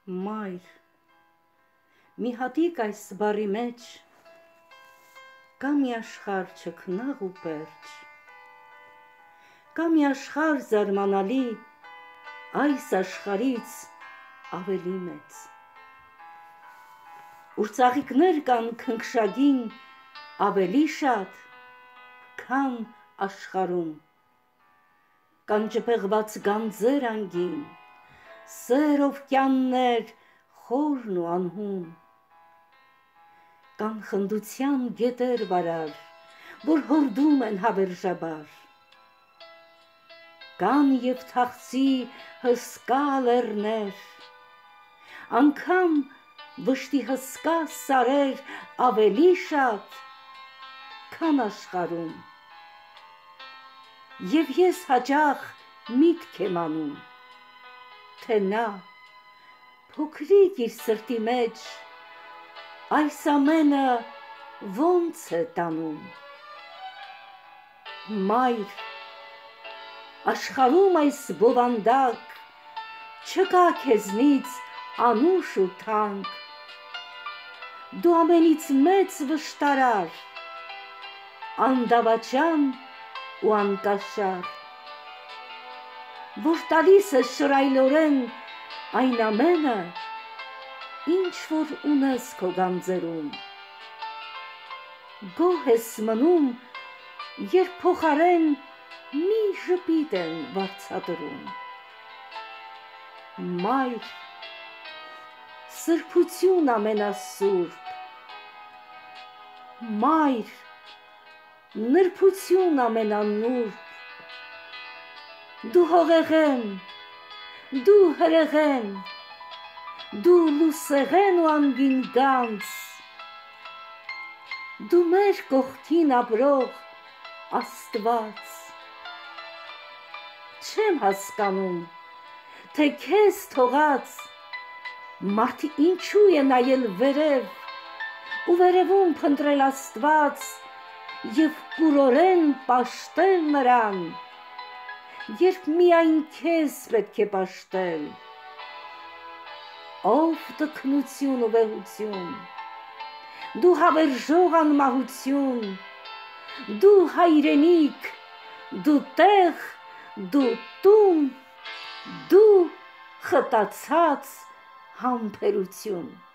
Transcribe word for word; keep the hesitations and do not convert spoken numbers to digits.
Մայր, մի հատիկ այս բարի մեջ, կա մի աշխարհ չքնաղ ու պերճ, կա մի աշխարհ զարմանալի, այս աշխարհից ավելի մեծ, ուր ծաղիկներ կան քնքշագին ավելի շատ, քան աշխարհում, կան ջպեղված գանձեր անգին, սեր օվկիաններ խորն ու անհուն, կան խնդության գետեր վարար, որ հորդում են հավերժաբար, կան և թախծի հսկա լեռներ, անգամ վշտի հսկա սարեր ավելի շատ, քան աշխարհում, և ես հաճախ միտք եմ անում, թե նա փոքրիկ իր սրտի մեջ այս ամենը ոնց է տանում: Մայր, աշխարհում այս բովանդակ չկա քեզնից անուշ ու թանկ, դու ամենից մեծ վշտարար, անդավաճան ու անկաշար, որ տալիս ես շռայլորեն այն ամենը, ինչ որ ունես քո գանձերում, գոհ ես մնում, երբ փոխարեն մի ժպիտ են վարձատրում: Մայր, սրբություն ամենասուրբ, մայր, նրբություն ամենանուրբ, դու հողեղեն, դու հրեղեն, դու լուսեղեն ու անգին գանձ, դու մեր կողքին ապրող Աստված, չեմ հասկանում, թե քեզ թողած, մարդը ինչու է նայել վերև ու վերևում փնտրել Աստված և կուրորեն պաշտել նրան, երբ միայն քեզ պետք է պաշտել: Ով տքնություն ու վեհություն, դու հավերժող անմահություն, դու հայրենիք, դու տեղ, դու տուն, դու խտացած համբերություն: